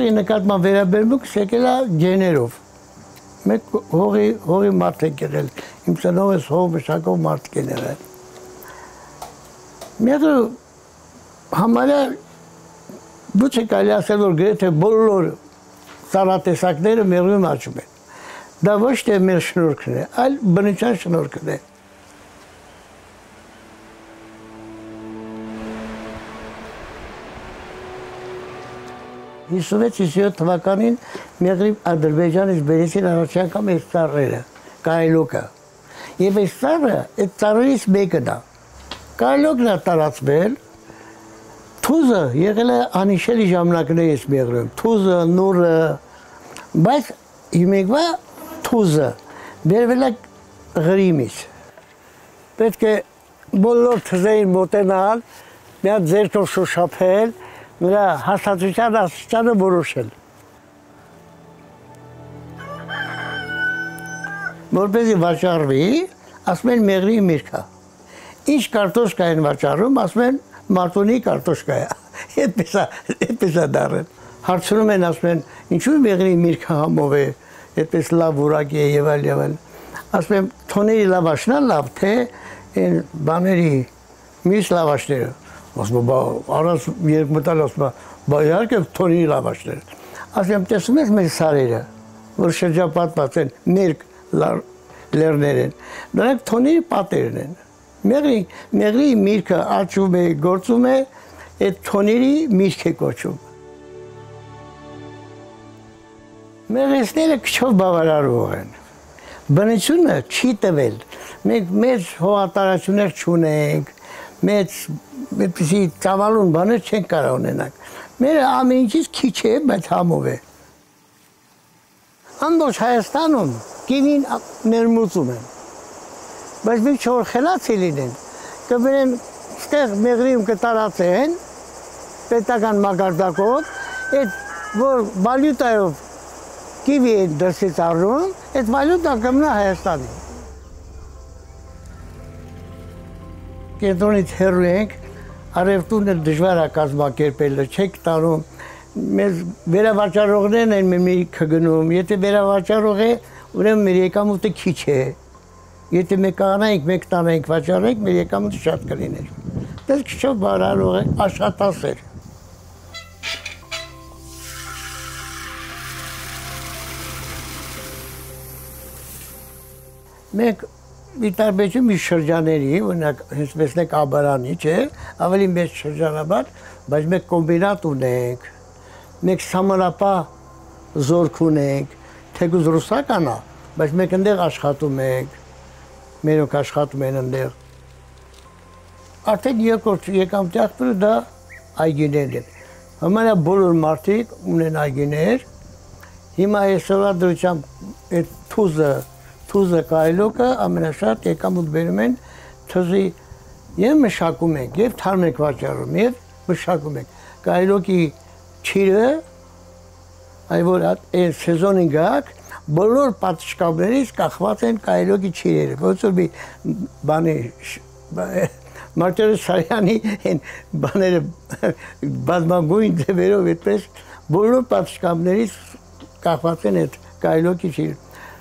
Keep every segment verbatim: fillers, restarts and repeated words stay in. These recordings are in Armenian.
Հողի նկատմամբ վերաբերմունք եկել է գեներով։ Մենք հողի հողի մարդ ենք եղել, իմ ծնողս հող մշակող մարդ կենել։ Մեկը համարյա դուք եք այլ ասել, որ գրեթե բոլոր ծառատեսակները մեղրում աճում են։ Դա ոչ թե մեր շնորհքն է, այլ բնության շնորհքն է։ հիսունվեց հիսունյոթ թվականին մեղրի Ադրբեջանից բերեցին առաջ անգամ այս ծառերը, կայլոկը։ Եվ այս ծառը այդ ծառերից մեկն է։ Կայլոկն է տարածվել, թուզը եղել է անհիշելի ժամանակներից մեղրում, թուզը, նուրը, բայց հիմիկվա թուզը բերվել է Ղրիմից։ Պետք է բոլոր թզերին մոտենալ, մի հատ ձեռքով շոշափել, նրա հաստատության աստիճանը որոշել։ Որպեսզի վաճառվի, ասում են մեղրի միրգա։ Ինչ կարտոշկա են վաճառում, ասում են մարտունի կարտոշկա է։ Այդպես է դառել։ Հարցնում են, ասում են, ինչու մեղրի միրգը համով է, այդպես լավ որակ է եւ այլ եւ այլ։ Ասում են, թոների լավաշն է լավ, թե այն բաների մյուս լավաշները։ Ասում եմ, առանց երկ մտալ, ասում եմ, բա իհարկե թոնի լավաշներ։ Ասում եմ, տեսնում ես մեր սարերը, որ շրջապատված են, մերկ լեռներ են, նրանք թոնի պատերն են։ Մեղրի միրգը աճում է, գործում է, այդ թոների միրգ է կոչում։ Մեղրեցները քչով բավարարող են։ Բնությունը չի տվել, մենք մեծ հողատարածություններ չունենք, մեծ այդպիսի ծավալուն բաներ չենք կարող ունենանք։ Մերը ամեն ինչից քիչ է, բայց համով է։ Ամբողջ Հայաստանում կինին ներմուծում են, բայց մենք չոր խելացի լինեն, կբերեն ստեղ մեղրիում կտարածեն, պետական մակարդակով, այդ որ վալյուտայով կիվի են դրսից առնում, այդ վալյուտա կմնա Հայաստանի։ Կենտրոնից հեռու ենք, առևտուրն էլ դժվար է կազմակերպելը, չեք տանում, մեզ վերավաճառողներն են մեր միրգը գնում, եթե վերավաճառող է, ուրեմն մեր եկամուտը քիչ է։ Եթե մեկ անենք, մեկ տանենք, վաճառենք, մեր եկամուտը շատ կլիներ։ Դες քչով բավարարող է, աշխատասեր։ Մենք մի տարբերություն մի շրջաների, օրինակ հենց մեկ Աբարանի, չէ, ավելի մեծ շրջանաբար, բայց մենք կոմբինատ ունենք, մենք սահմանապահ զորք ունենք, թեկուզ ռուսական է, բայց մենք այնտեղ աշխատում ենք, մերոնք աշխատում են այնտեղ։ Արդեն երկրորդ եկամտի աղբյուրը դա այգիներն են։ Համարյա բոլոր մարդիկ ունեն այգիներ, հիմա այսօրվա դրությամբ այդ թուզը Թուզը կայլոկը ամենաշատ եկամուտ բերում են թզի և մշակում ենք, և թարմ ենք վաճառում, և մշակում ենք։ Կայլոկի չիրը, այ որ այն սեզոնին գաք, բոլոր պատշգամբներից կախված են կայլոկի չիրերը, ոնց որ մի բանի Մարտիրոս Սարյանի այն բաները բազմագույն ձևերով այդպես բոլոր պատշգամբներից կախված են այդ կայլոկի չիրը։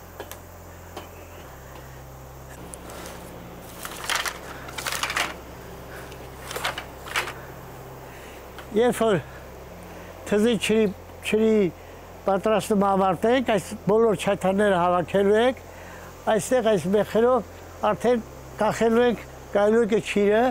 Երբ որ թզի չրի պատրաստում ավարտենք, այս բոլոր չայթանները հավաքելու ենք, այստեղ այս մեխերով արդեն կախելու ենք կայլոկի չիրը։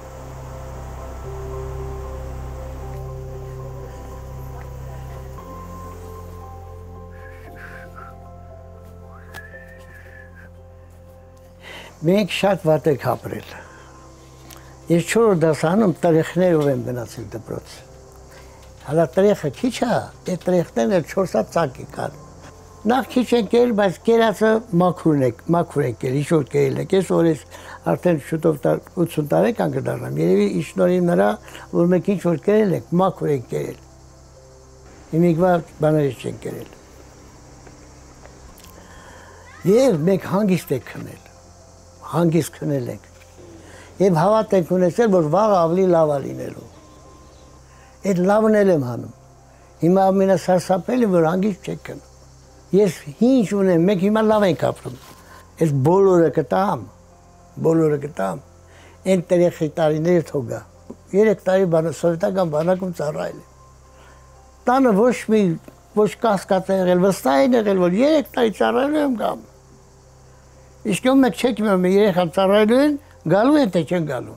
Մենք շատ վատ ենք ապրել։ Ես չորրորդ դասարանում տրեխներով եմ գնացել դպրոց։ Հալա տրեխը քիչ է, այդ տրեխներն էլ չորս հատ ծակի կան։ Նախ քիչ են կերել, բայց կերածը մաքուր են կերել, ինչ-որ կերել եք։ Ես օրես արդեն շուտով ութսուն տարեկան կդառնամ, երևի ի շնորհիվ նրա, որ մենք ինչ-որ կերել ենք, մաքուր ենք կերել։ Հիմիկվա բաներից չեն կերել։ Եվ մենք հանգիստ ենք քնել, հանգիստ քնել ենք։ Եվ հավատ ենք ունեցել, որ վաղը ավելի լավ է լինելու։ Այդ լավն էլ եմ հանում։ Հիմա ամենասարսափելը որ հանգիստ չեք կնում։ Ես ինչ ունեմ, մեկ հիմա լավ ենք ապրում։ Ես բոլորը կտամ, բոլորը կտամ։ Այն երեխի տարիները թողա։ Երեք տարի բան սովետական բանակում ծառայել եմ։ Տանը ոչ մի ոչ կասկած է եղել, վստահ են եղել, որ երեք տարի ծառայել եմ կամ։ Իսկ ում մեկ չեք իմանում երեխան ծառայելու են, գալու են թե չեն գալու։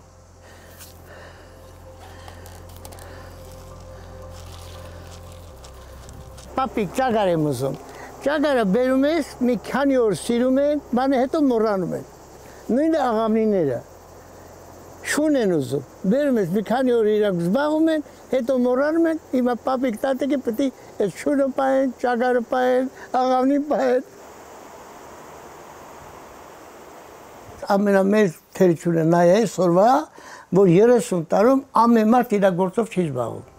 Պապիկ, ճագար եմ ուզում։ Ճագարը բերում ես, մի քանի օր սիրում են, բանը հետո մոռանում են։ Նույնը աղամնիները։ Շուն են ուզում։ Բերում ես, մի քանի օր իրանք զբաղվում են, հետո մոռանում են, հիմա պապիկ տատիկը պետք է այդ շունը պահեն, ճագարը պահեն, աղամնին պահեն։ Ամենամեծ թերությունը նա է այսօրվա, որ երեսուն տարում ամեն մարդ իր գործով չի զբաղվում։